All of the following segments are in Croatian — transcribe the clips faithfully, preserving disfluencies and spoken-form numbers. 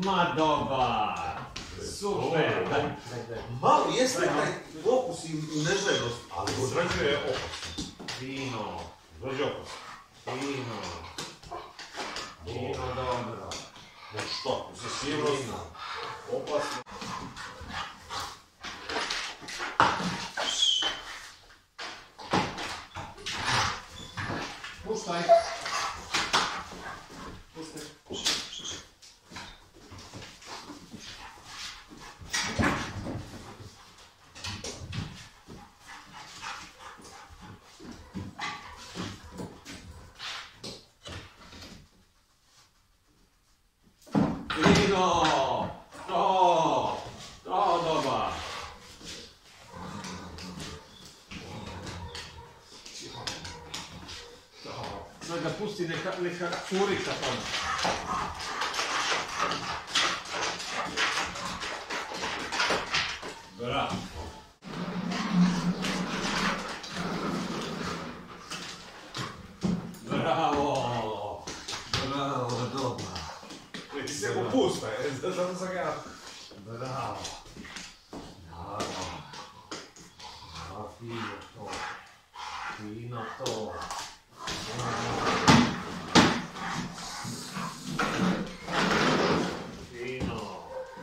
Ma dobar! Super! Malo jeste taj okus i neželjenost, ali Određuje okus. Fino. određuje okus. Fino. Fino dobro. No što, se sigurno opasno. Puštaj. Puštaj. Fino! To! To dobar! Sad ga pusti, neka, neka curica tamo. Bravo! Bravo! Bravo, dobro. Ti se popusta, zato sam ga... Bravo. Bravo. Bravo, fino to. Fino to. Fino!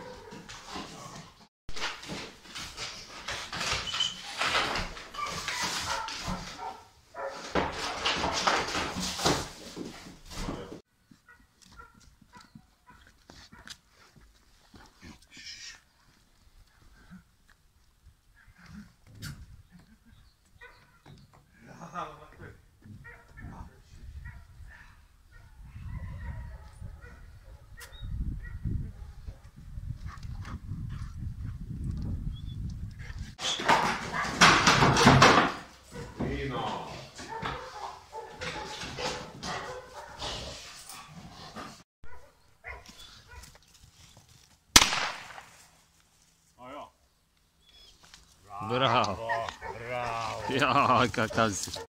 Fino! Bravo. Bravo! Jaj, kakav si.